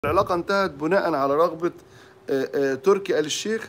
العلاقة انتهت بناء على رغبة تركي آل الشيخ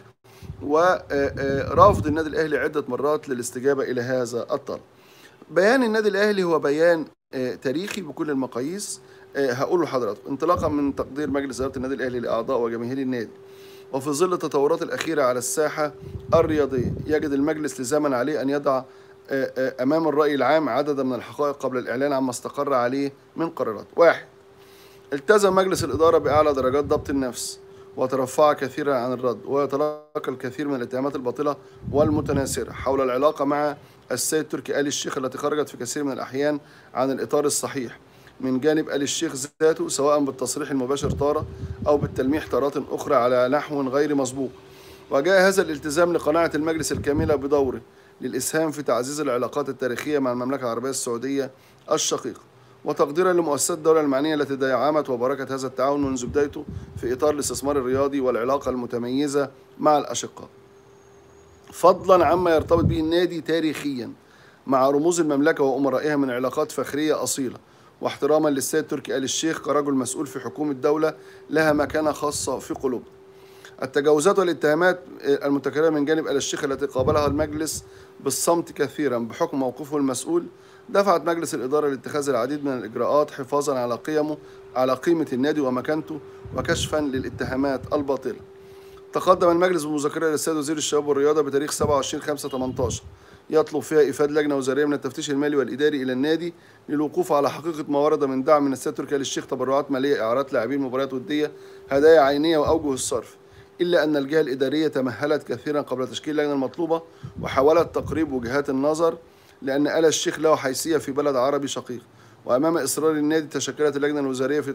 ورفض النادي الأهلي عدة مرات للاستجابة إلى هذا الطلب. بيان النادي الأهلي هو بيان تاريخي بكل المقاييس. هقول لحضراتكم انطلاقا من تقدير مجلس إدارة النادي الأهلي لأعضاء وجماهير النادي، وفي ظل التطورات الأخيرة على الساحة الرياضية، يجد المجلس لزاما عليه أن يضع أمام الرأي العام عددا من الحقائق قبل الإعلان عما استقر عليه من قرارات. واحد، التزم مجلس الإدارة بأعلى درجات ضبط النفس وترفع كثيرا عن الرد ويتلقى الكثير من الاتهامات الباطلة والمتناثرة حول العلاقة مع السيد تركي آل الشيخ التي خرجت في كثير من الأحيان عن الإطار الصحيح من جانب آل الشيخ ذاته، سواء بالتصريح المباشر تارة أو بالتلميح تارات أخرى على نحو غير مسبوق. وجاء هذا الالتزام لقناعة المجلس الكاملة بدوره للإسهام في تعزيز العلاقات التاريخية مع المملكة العربية السعودية الشقيقة، وتقديرا لمؤسسات الدولة المعنية التي دعمت وباركت هذا التعاون منذ بدايته في إطار الاستثمار الرياضي والعلاقة المتميزة مع الأشقاء، فضلا عما يرتبط به النادي تاريخيا مع رموز المملكة وأمرائها من علاقات فخرية أصيلة، واحتراما للسيد تركي آل الشيخ كرجل مسؤول في حكومة دولة لها مكانة خاصة في قلوبنا. التجاوزات والاتهامات المتكررة من جانب آل الشيخ التي قابلها المجلس بالصمت كثيرا بحكم موقفه المسؤول دفعت مجلس الإدارة لاتخاذ العديد من الإجراءات حفاظا على قيمة النادي ومكانته وكشفا للاتهامات الباطلة. تقدم المجلس بمذكرة للسيد وزير الشباب والرياضة بتاريخ 27/5/18 يطلب فيها إفادة لجنة وزارية من التفتيش المالي والإداري إلى النادي للوقوف على حقيقة ما ورد من دعم من السيد تركي آل الشيخ تبرعات مالية، إعارات لاعبين، مباريات ودية، هدايا عينية وأوجه الصرف، إلا أن الجهة الإدارية تمهلت كثيرا قبل تشكيل اللجنة المطلوبة وحاولت تقريب وجهات النظر، لأن آل الشيخ له حيثية في بلد عربي شقيق. وأمام إصرار النادي تشكلت اللجنة الوزارية في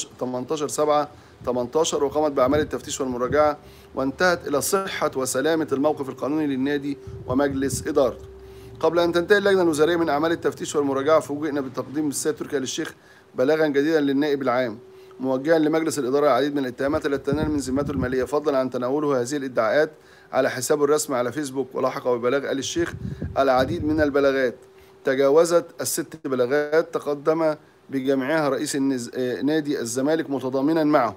18/7/18 وقامت بأعمال التفتيش والمراجعة، وانتهت إلى صحة وسلامة الموقف القانوني للنادي ومجلس إدارته. قبل أن تنتهي اللجنة الوزارية من أعمال التفتيش والمراجعة، فوجئنا بتقديم السيد تركي آل الشيخ بلاغا جديدا للنائب العام موجها لمجلس الإدارة العديد من الاتهامات التي تنال من ذمته المالية، فضلا عن تناوله هذه الادعاءات على حسابه الرسمي على فيسبوك. ولحق ببلاغ آل الشيخ العديد من البلاغات تجاوزت ال6 بلاغات تقدم بجميعها رئيس نادي الزمالك متضامنا معه.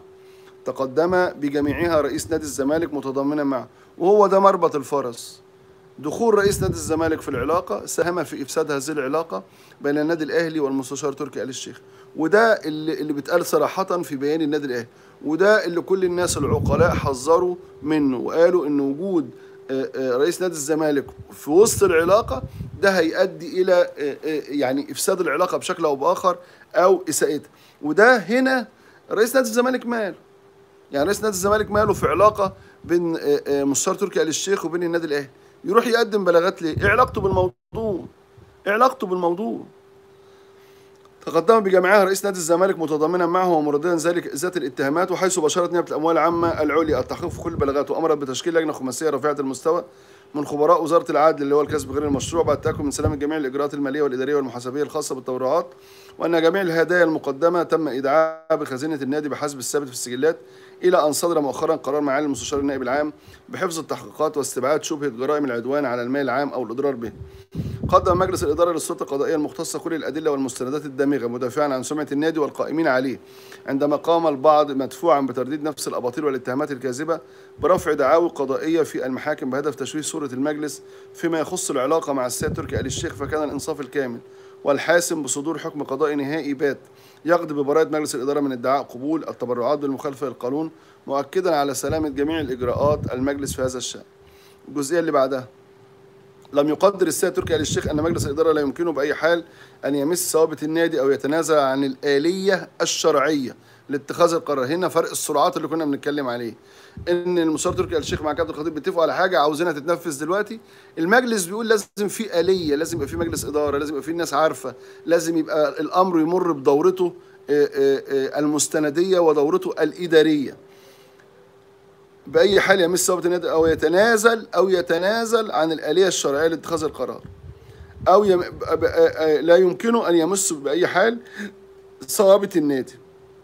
رئيس نادي الزمالك متضامنا معه، وهو ده مربط الفرس. دخول رئيس نادي الزمالك في العلاقة ساهم في إفساد هذه العلاقة بين النادي الأهلي والمستشار تركي آل الشيخ، وده اللي بيتقال صراحة في بيان النادي الأهلي، وده اللي كل الناس العقلاء حذروا منه وقالوا إن وجود رئيس نادي الزمالك في وسط العلاقة ده هيؤدي إلى يعني إفساد العلاقة بشكل أو بآخر أو إساءتها. وده هنا رئيس نادي الزمالك ماله؟ يعني رئيس نادي الزمالك ماله في علاقة بين مستشار تركي آل الشيخ وبين النادي الأهلي؟ يروح يقدم بلاغات ليه؟ ايه علاقته بالموضوع؟ ايه علاقته بالموضوع؟ تقدم بجميعها رئيس نادي الزمالك متضامنا معه ومرددا ذات الاتهامات، وحيث بشرت نيابه الاموال العامه العليا التحقيق في كل البلاغات، وامرت بتشكيل لجنه خماسيه رفيعه المستوى من خبراء وزاره العدل اللي هو الكسب غير المشروع بعد التاكد من سلامه جميع الاجراءات الماليه والاداريه والمحاسبيه الخاصه بالتبرعات، وان جميع الهدايا المقدمه تم ايداعها بخزينه النادي بحسب الثابت في السجلات، الى ان صدر مؤخرا قرار معالي المستشار النائب العام بحفظ التحقيقات واستبعاد شبهه جرائم العدوان على المال العام او الاضرار به. قدم مجلس الإدارة للسلطة القضائية المختصة كل الأدلة والمستندات الدامغة مدافعا عن سمعة النادي والقائمين عليه، عندما قام البعض مدفوعا بترديد نفس الأباطيل والاتهامات الكاذبة برفع دعاوى قضائية في المحاكم بهدف تشويه صورة المجلس فيما يخص العلاقة مع السيد تركي آل الشيخ. فكان الإنصاف الكامل والحاسم بصدور حكم قضائي نهائي بات يقضي ببراءة مجلس الإدارة من ادعاء قبول التبرعات بالمخالفة للقانون، مؤكدا على سلامة جميع الإجراءات المجلس في هذا الشأن. الجزئية اللي بعدها، لم يقدر السيد تركي آل الشيخ أن مجلس الإدارة لا يمكنه بأي حال أن يمس ثوابت النادي أو يتنازل عن الآلية الشرعية لاتخاذ القرار. هنا فرق السرعات اللي كنا بنتكلم عليه، إن المستشار تركي آل الشيخ مع كابتن الخطيب بيتفقوا على حاجة عاوزينها تتنفذ دلوقتي، المجلس بيقول لازم في آلية، لازم يبقى في مجلس إدارة، لازم يبقى في الناس عارفة، لازم يبقى الأمر يمر بدورته المستندية ودورته الإدارية. بأي حال يمس ثوابت النادي أو يتنازل عن الآلية الشرعية لاتخاذ القرار، أو لا يمكنه أن يمس بأي حال ثوابت النادي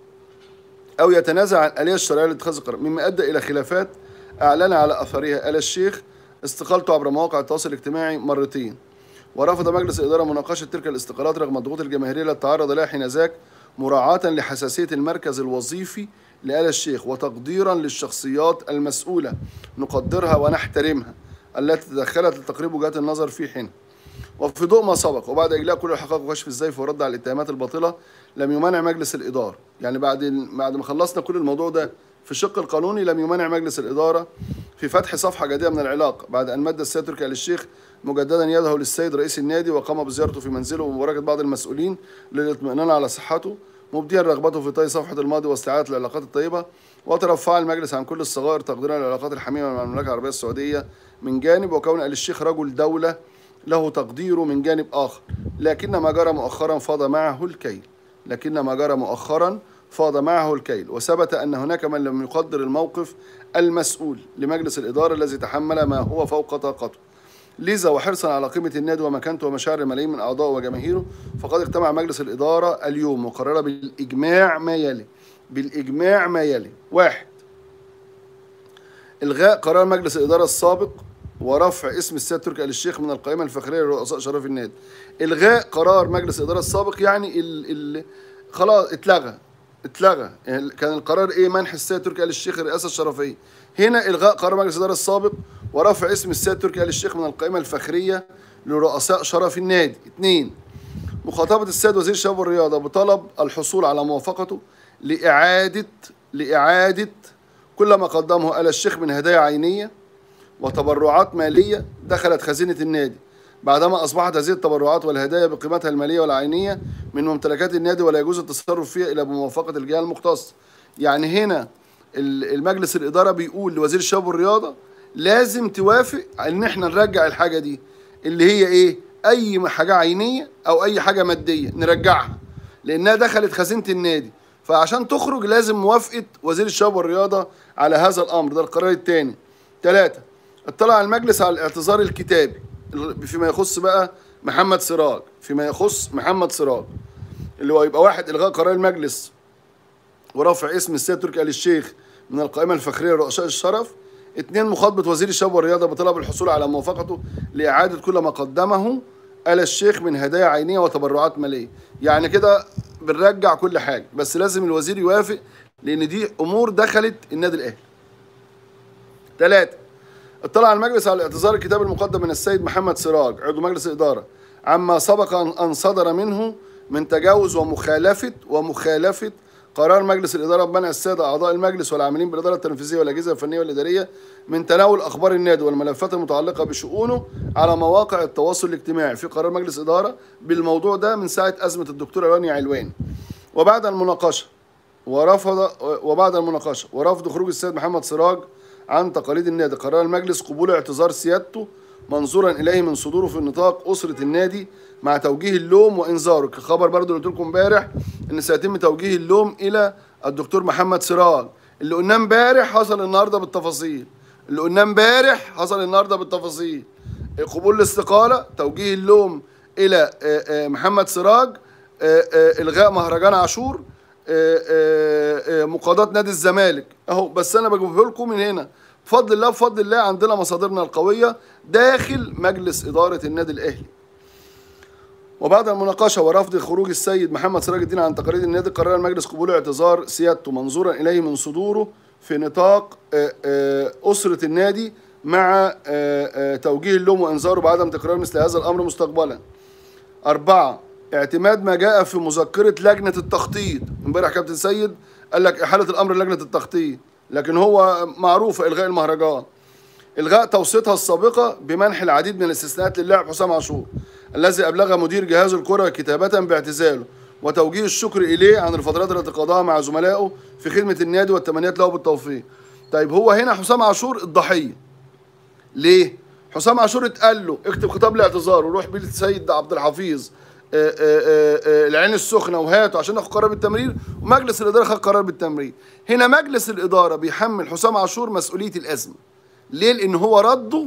أو يتنازل عن الآلية الشرعية لاتخاذ القرار، مما أدى إلى خلافات أعلن على أثرها آل الشيخ استقالته عبر مواقع التواصل الاجتماعي مرتين. ورفض مجلس الإدارة مناقشة تلك الاستقالات رغم الضغوط الجماهيرية التي تعرض لها حين ذاك، مراعاة لحساسية المركز الوظيفي لآل الشيخ وتقديرا للشخصيات المسؤولة نقدرها ونحترمها التي تدخلت لتقريب وجهات النظر في حين. وفي ضوء ما سبق وبعد إجلاء كل الحقائق وكشف الزيف والرد على الاتهامات الباطلة، لم يمانع مجلس الإدارة، يعني بعد ما خلصنا كل الموضوع ده في الشق القانوني، لم يمانع مجلس الإدارة في فتح صفحة جديدة من العلاقة بعد أن مد السيد تركي آل الشيخ مجددا يده للسيد رئيس النادي وقام بزيارته في منزله ومباركة بعض المسؤولين للاطمئنان على صحته، مبديا رغبته في طي صفحة الماضي واستعادة العلاقات الطيبة. وترفع المجلس عن كل الصغائر تقديرا للعلاقات الحميمة مع المملكة العربية السعودية من جانب، وكون آل الشيخ رجل دولة له تقديره من جانب آخر، لكن ما جرى مؤخرا فاض معه الكيل، وثبت أن هناك من لم يقدر الموقف المسؤول لمجلس الإدارة الذي تحمل ما هو فوق طاقته. لذا وحرصا على قيمة النادي ومكانته ومشاعر الملايين من أعضائه وجماهيره، فقد اجتمع مجلس الإدارة اليوم وقرر بالإجماع ما يلي: 1. إلغاء قرار مجلس الإدارة السابق ورفع اسم السيد تركي آل الشيخ من القائمة الفخرية لرؤساء شرف النادي. إلغاء قرار مجلس الإدارة السابق يعني خلاص اتلغى. يعني كان القرار ايه؟ منح السيد تركي آل الشيخ الرئاسة الشرفية. هنا إلغاء قرار مجلس الإدارة السابق ورفع اسم السيد تركي آل الشيخ من القائمة الفخرية لرؤساء شرف النادي. 2. مخاطبة السيد وزير الشباب والرياضة بطلب الحصول على موافقته لإعادة كل ما قدمه آل الشيخ من هدايا عينية وتبرعات مالية دخلت خزينة النادي، بعدما أصبحت هذه التبرعات والهدايا بقيمتها المالية والعينية من ممتلكات النادي ولا يجوز التصرف فيها إلا بموافقة الجهة المختصة. يعني هنا المجلس الإدارة بيقول لوزير الشباب والرياضة لازم توافق إن إحنا نرجع الحاجة دي اللي هي إيه؟ أي حاجة عينية أو أي حاجة مادية نرجعها لأنها دخلت خزينة النادي، فعشان تخرج لازم موافقة وزير الشباب والرياضة على هذا الأمر. ده القرار الثاني. 3. اطلع المجلس على الاعتذار الكتابي فيما يخص بقى محمد سراج، اللي هو يبقى 1. إلغاء قرار المجلس ورفع اسم السيد تركي آل الشيخ من القائمة الفخرية لرؤساء الشرف. 2. مخاطبة وزير الشباب والرياضة بطلب الحصول على موافقته لإعادة كل ما قدمه آل الشيخ من هدايا عينية وتبرعات مالية. يعني كده بنرجع كل حاجة، بس لازم الوزير يوافق لأن دي أمور دخلت النادي الأهلي. 3. اطلع المجلس على الاعتذار الكتابي المقدم من السيد محمد سراج عضو مجلس الإدارة عما سبق أن صدر منه من تجاوز ومخالفة قرار مجلس الإدارة بمنع السادة أعضاء المجلس والعاملين بالإدارة التنفيذية والأجهزة الفنية والإدارية من تناول أخبار النادي والملفات المتعلقة بشؤونه على مواقع التواصل الاجتماعي. في قرار مجلس إدارة بالموضوع ده من ساعة أزمة الدكتور رانيا علواني. وبعد المناقشة ورفض خروج السيد محمد سراج عن تقاليد النادي، قرر المجلس قبول اعتذار سيادته منظورا إليه من صدوره في نطاق أسرة النادي مع توجيه اللوم وإنذاره. كخبر برضو اللي قلت لكم امبارح إن سيتم توجيه اللوم إلى الدكتور محمد سراج. اللي قلناه امبارح حصل النهارده بالتفاصيل. قبول الاستقالة، توجيه اللوم إلى محمد سراج، إلغاء مهرجان عاشور، مقاضاة نادي الزمالك اهو. بس انا بجيبه لكم من هنا بفضل الله عندنا مصادرنا القوية داخل مجلس إدارة النادي الأهلي. وبعد المناقشة ورفض خروج السيد محمد سراج الدين عن تقاليد النادي، قرر المجلس قبول اعتذار سيادته منظورا إليه من صدوره في نطاق أسرة النادي مع توجيه اللوم وإنذاره بعدم تكرار مثل هذا الأمر مستقبلا. 4. اعتماد ما جاء في مذكرة لجنة التخطيط. امبارح كابتن سيد قال لك إحالة الأمر لجنة التخطيط، لكن هو معروف إلغاء المهرجان. إلغاء توصيتها السابقة بمنح العديد من الاستثناءات للاعب حسام عاشور الذي أبلغ مدير جهاز الكرة كتابة باعتزاله وتوجيه الشكر إليه عن الفترات التي قضاها مع زملائه في خدمة النادي والتمنيات له بالتوفيق. طيب هو هنا حسام عاشور الضحية. ليه؟ حسام عاشور اتقال له اكتب خطاب لاعتذار وروح بيه للسيد عبد الحفيظ العين السخنة وهاته عشان ناخد قرار بالتمرير، ومجلس الإدارة خد قرار بالتمرير. هنا مجلس الإدارة بيحمل حسام عاشور مسؤولية الأزمة. ليه؟ لأن هو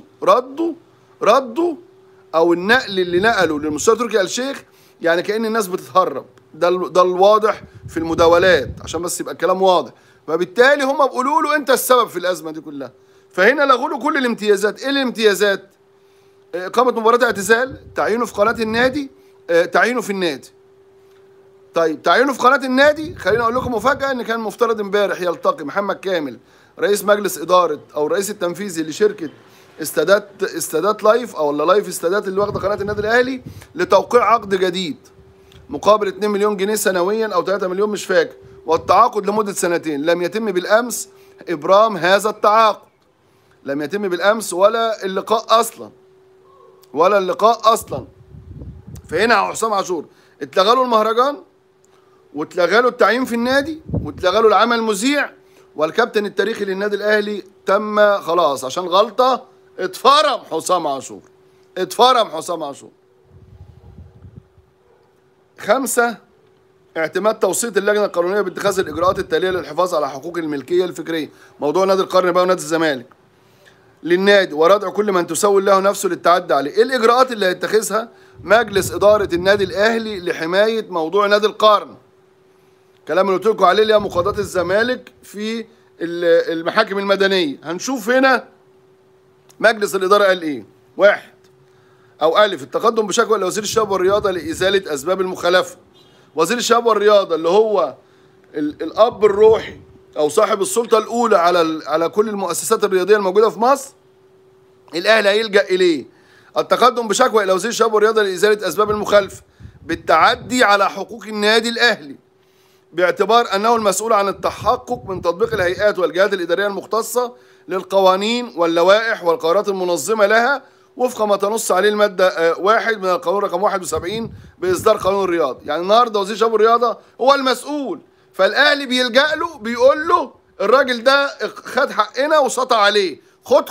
رده أو النقل اللي نقله للمستشار تركي آل الشيخ يعني كأن الناس بتتهرب. ده الواضح في المداولات عشان بس يبقى الكلام واضح. فبالتالي هم بيقولوا له أنت السبب في الأزمة دي كلها. فهنا لغوا له كل الامتيازات. إيه الامتيازات؟ إقامة مباراة اعتزال، تعيينه في قناة النادي، تعيينه في النادي. طيب تعيينه في قناه النادي، خليني اقول لكم مفاجاه ان كان مفترض امبارح يلتقي محمد كامل رئيس مجلس اداره او الرئيس التنفيذي لشركه استادات لايف او ولا لايف استادات اللي واخده قناه النادي الاهلي لتوقيع عقد جديد مقابل 2 مليون جنيه سنويا او 3 مليون مش فاكر، والتعاقد لمده سنتين. لم يتم بالامس ابرام هذا التعاقد، لم يتم بالامس ولا اللقاء اصلا. فهنا يا حسام عاشور اتلغى له المهرجان، واتلغى له التعيين في النادي، واتلغى له العمل مذيع، والكابتن التاريخي للنادي الاهلي تم خلاص عشان غلطه اتفرم حسام عاشور. 5. اعتماد توسيط اللجنه القانونيه باتخاذ الاجراءات التاليه للحفاظ على حقوق الملكيه الفكريه، موضوع نادي القرن بقى ونادي الزمالك للنادي، وردع كل من تسول له نفسه للتعدي عليه. ايه الاجراءات اللي هيتخذها مجلس اداره النادي الاهلي لحمايه موضوع نادي القرن؟ كلام اللي قلت لكم عليه اللي هي مقاضاه الزمالك في المحاكم المدنيه. هنشوف هنا مجلس الاداره قال ايه. 1 او الف التقدم بشكوى لوزير الشباب والرياضه لازاله اسباب المخالفه. وزير الشباب والرياضه اللي هو الاب الروحي او صاحب السلطه الاولى على كل المؤسسات الرياضيه الموجوده في مصر، الاهلي هيلجا اليه. التقدم بشكوى الى وزير الشباب والرياضه لازاله اسباب المخالفه بالتعدي على حقوق النادي الاهلي، باعتبار انه المسؤول عن التحقق من تطبيق الهيئات والجهات الاداريه المختصه للقوانين واللوائح والقرارات المنظمه لها وفق ما تنص عليه الماده 1 من القانون رقم 71 باصدار قانون الرياضه. يعني النهارده وزير الشباب والرياضه هو المسؤول، فالاهلي بيلجأ له بيقول له الراجل ده خد حقنا وسطع عليه، خد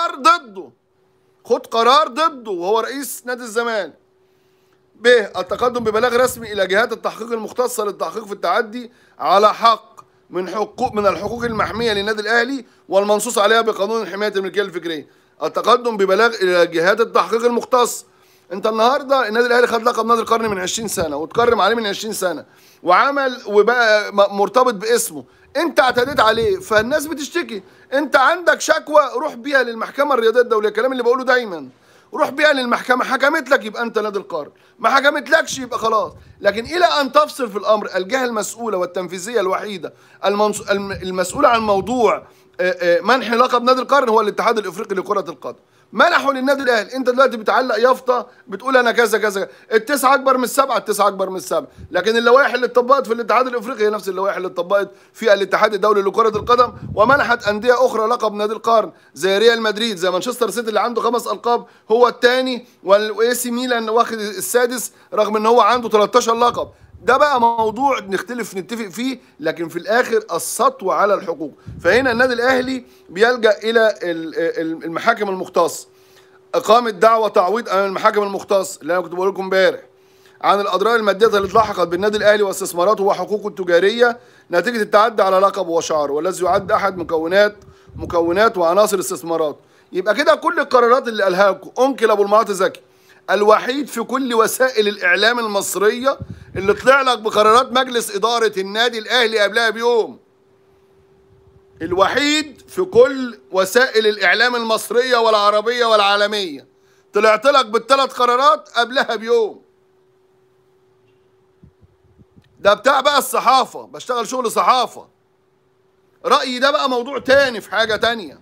قرار ضده وهو رئيس نادي الزمالك. ب التقدم ببلاغ رسمي الى جهات التحقيق المختصه للتحقيق في التعدي على حق من الحقوق المحميه للنادي الاهلي والمنصوص عليها بقانون حمايه الملكيه الفكريه. التقدم ببلاغ الى جهات التحقيق المختصه. انت النهارده النادي الاهلي خد لقب نادي القرن من 20 سنه واتكرم عليه من 20 سنه وعمل وبقى مرتبط باسمه، انت اعتديت عليه فالناس بتشتكي، انت عندك شكوى روح بيها للمحكمه الرياضيه الدوليه، الكلام اللي بقوله دايما، روح بيها للمحكمه، حكمت لك يبقى انت نادي القرن، ما حكمتلكش يبقى خلاص. لكن الى ان تفصل في الامر الجهه المسؤوله والتنفيذيه الوحيده المسؤوله عن موضوع منح لقب نادي القرن هو الاتحاد الافريقي لكره القدم. منحوا للنادي الاهلي، انت دلوقتي بتعلق يافطه بتقول انا كذا كذا، التسعه اكبر من السبعه، التسعه اكبر من السبعه، لكن اللوائح اللي اتطبقت في الاتحاد الافريقي هي نفس اللوائح اللي اتطبقت في الاتحاد الدولي لكره القدم، ومنحت انديه اخرى لقب نادي القرن زي ريال مدريد، زي مانشستر سيتي اللي عنده 5 القاب هو الثاني، والاي سي ميلان واخد السادس رغم ان هو عنده 13 لقب. ده بقى موضوع نتفق فيه، لكن في الاخر السطو على الحقوق. فهنا النادي الاهلي بيلجأ الى المحاكم المختصه، اقامه دعوى تعويض امام المحاكم المختصه اللي انا كنت بقول لكم امبارح عن الاضرار الماديه اللي اتلحقت بالنادي الاهلي واستثماراته وحقوقه التجاريه نتيجه التعدي على لقبه وشعاره، والذي يعد احد مكونات وعناصر استثماراته. يبقى كده كل القرارات اللي قالها لكم انكل ابو المعاطي زكي الوحيد في كل وسائل الاعلام المصريه اللي طلع لك بقرارات مجلس اداره النادي الاهلي قبلها بيوم، الوحيد في كل وسائل الاعلام المصريه والعربيه والعالميه طلعت لك بالثلاث قرارات قبلها بيوم. ده بتاع بقى الصحافه، بشتغل شغل صحافه. رايي ده بقى موضوع تاني في حاجه تانيه،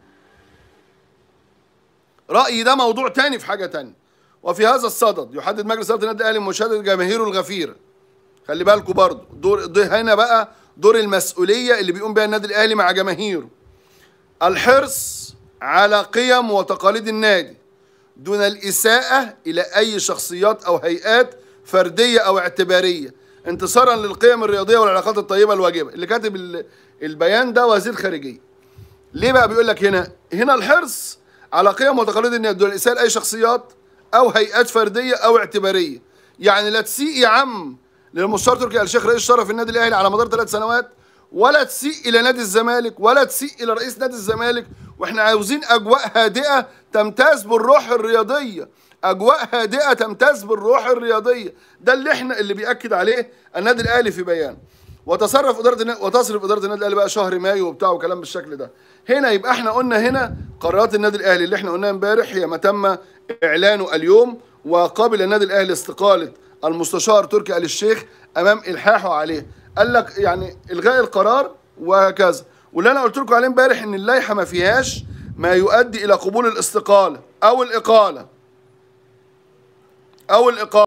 رايي ده موضوع تاني في حاجه تانيه. وفي هذا الصدد يحدد مجلس اداره النادي الاهلي مشاهده جماهيره الغفيره. خلي بالكم برضه دور هنا بقى دور المسؤوليه اللي بيقوم بها النادي الاهلي مع جماهيره، الحرص على قيم وتقاليد النادي دون الاساءه الى اي شخصيات او هيئات فرديه او اعتباريه، انتصارا للقيم الرياضيه والعلاقات الطيبه الواجبه. اللي كاتب البيان ده وزير خارجيه. ليه بقى بيقول لك هنا الحرص على قيم وتقاليد النادي دون الاساءه لاي شخصيات او هيئات فرديه او اعتباريه. يعني لا تسيء يا عم للمستشار تركي آل الشيخ رئيس شرف النادي الاهلي على مدار 3 سنوات، ولا تسيء الى نادي الزمالك، ولا تسيء الى رئيس نادي الزمالك. واحنا عاوزين اجواء هادئه تمتاز بالروح الرياضيه، اجواء هادئه تمتاز بالروح الرياضيه. ده اللي بيأكد عليه النادي الاهلي في بيان. وتصرف اداره النادي الاهلي بقى شهر مايو وبتاع وكلام بالشكل ده. هنا يبقى احنا قلنا هنا قرارات النادي الاهلي اللي احنا قلناها امبارح هي ما تم اعلانه اليوم، وقابل النادي الاهلي استقاله المستشار تركي آل الشيخ امام الحاحه عليه، قال لك يعني الغاء القرار وهكذا. واللي انا قلت لكم عليه امبارح ان اللائحه ما فيهاش ما يؤدي الى قبول الاستقاله او الاقاله او الاقاله.